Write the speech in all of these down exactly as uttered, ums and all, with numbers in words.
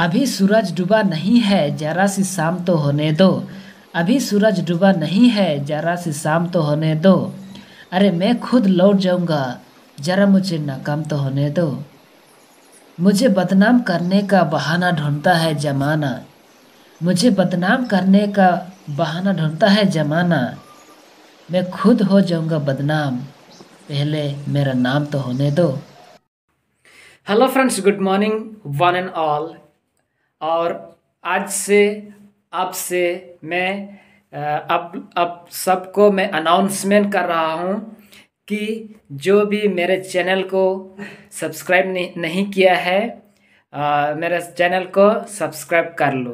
अभी सूरज डूबा नहीं है, जरा सी शाम तो होने दो। अभी सूरज डूबा नहीं है, जरा सी शाम तो होने दो। अरे मैं खुद लौट जाऊंगा, जरा मुझे नाकाम तो होने दो। मुझे बदनाम करने का बहाना ढूंढता है जमाना। मुझे बदनाम करने का बहाना ढूंढता है जमाना। मैं खुद हो जाऊंगा बदनाम, पहले मेरा नाम तो होने दो। Hello friends, good morning one and all. और आज से आपसे मैं अ, अब अब सबको मैं अनाउंसमेंट कर रहा हूँ कि जो भी मेरे चैनल को सब्सक्राइब नहीं, नहीं किया है, अ, मेरे चैनल को सब्सक्राइब कर लो।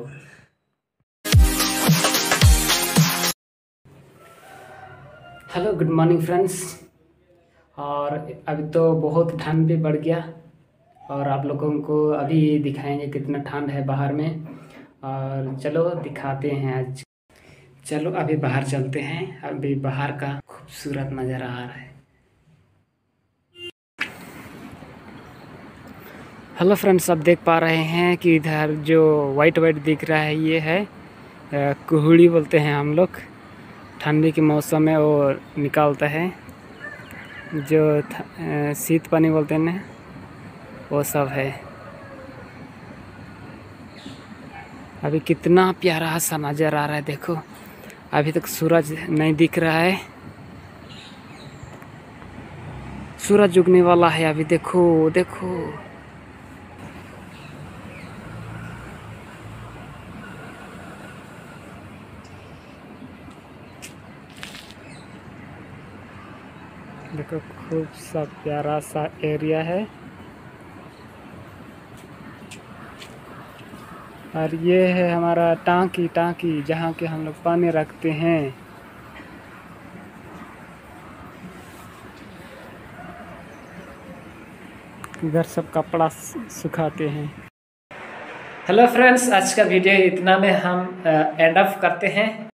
Hello good morning friends. और अभी तो बहुत ठंड भी बढ़ गया और आप लोगों को अभी दिखाएंगे कितना ठंड है बाहर में। और चलो दिखाते हैं आज। चलो अभी बाहर चलते हैं, अभी बाहर का खूबसूरत नज़ारा आ रहा है। हेलो फ्रेंड्स, आप देख पा रहे हैं कि इधर जो वाइट वाइट दिख रहा है ये है अ, कुहुड़ी बोलते हैं हम लोग। ठंडी के मौसम में वो निकालता है, जो अ, शीत पानी बोलते हैं ना, वो सब है। अभी कितना प्यारा सा नज़र आ रहा है, देखो अभी तक सूरज नहीं दिख रहा है। सूरज उगने वाला है अभी, देखो देखो। देखो खूब सा प्यारा सा एरिया है। और ये है हमारा टांकी टांकी जहाँ के हम लोग पानी रखते हैं। इधर सब कपड़ा सुखाते हैं। हेलो फ्रेंड्स, आज का वीडियो इतना में हम एंड ऑफ करते हैं।